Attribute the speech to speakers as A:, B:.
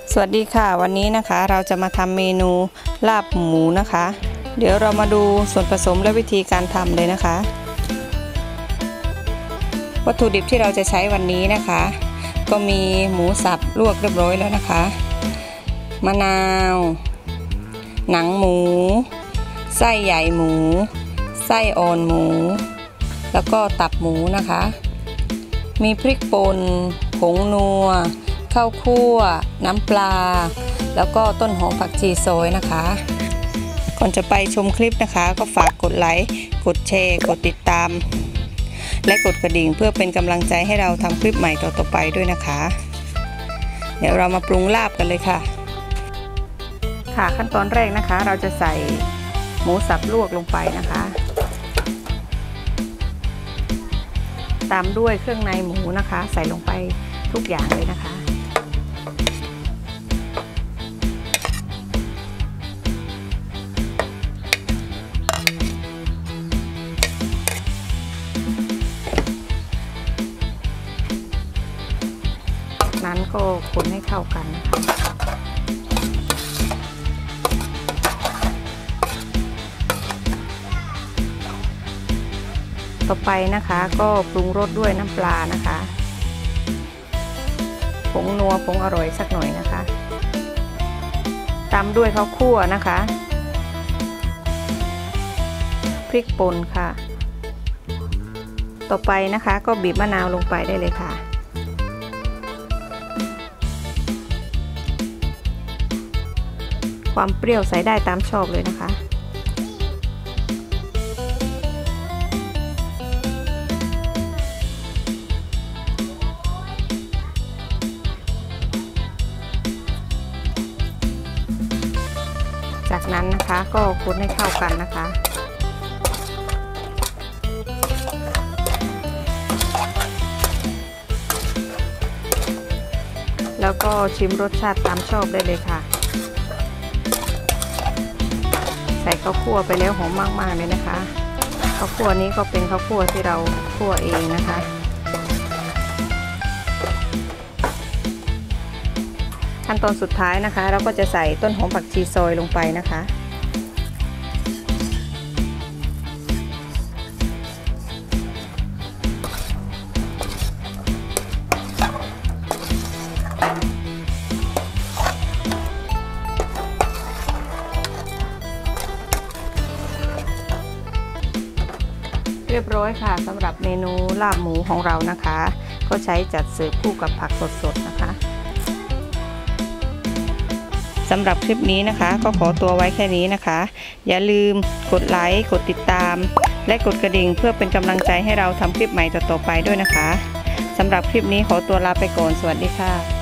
A: สวัสดีค่ะวันนี้นะคะเราจะมาทำเมนูลาบหมูนะคะเดี๋ยวเรามาดูส่วนผสมและวิธีการทำเลยนะคะวัตถุดิบที่เราจะใช้วันนี้นะคะก็มีหมูสับลวกเรียบร้อยแล้วนะคะมะนาวหนังหมูไส้ใหญ่หมูไส้อ่อนหมูแล้วก็ตับหมูนะคะมีพริกป่นผงนัวข้าวคั่วน้ำปลาแล้วก็ต้นหอมผักชีซอยนะคะก่อนจะไปชมคลิปนะคะก็ฝากกดไลค์กดแชร์กดติดตามและกดกระดิ่งเพื่อเป็นกำลังใจให้เราทำคลิปใหม่ต่อไปด้วยนะคะเดี๋ยวเรามาปรุงลาบกันเลยค่ะขั้นตอนแรกนะคะเราจะใส่หมูสับลวกลงไปนะคะตามด้วยเครื่องในหมูนะคะใส่ลงไปทุกอย่างเลยนะคะนั้นก็คนให้เข้ากันนะคะต่อไปนะคะก็ปรุงรสด้วยน้ำปลานะคะผงนัวผงอร่อยสักหน่อยนะคะตามด้วยข้าวคั่วนะคะพริกป่นค่ะต่อไปนะคะก็บีบมะนาวลงไปได้เลยค่ะความเปรี้ยวใส่ได้ตามชอบเลยนะคะจากนั้นนะคะก็คนให้เข้ากันนะคะแล้วก็ชิมรสชาติตามชอบได้เลยค่ะใส่ข้าวคั่วไปแล้วหอมมากๆเลยนะคะข้าวคั่วนี้ก็เป็นข้าวคั่วที่เราคั่วเองนะคะขั้นตอนสุดท้ายนะคะเราก็จะใส่ต้นหอมผักชีซอยลงไปนะคะเรียบร้อยค่ะสำหรับเมนูลาบหมูของเรานะคะก็ใช้จัดเสิร์ฟคู่กับผักสดๆนะคะสำหรับคลิปนี้นะคะก็ขอตัวไว้แค่นี้นะคะอย่าลืมกดไลค์กดติดตามและกดกระดิ่งเพื่อเป็นกำลังใจให้เราทำคลิปใหม่ต่อๆไปด้วยนะคะสำหรับคลิปนี้ขอตัวลาไปก่อนสวัสดีค่ะ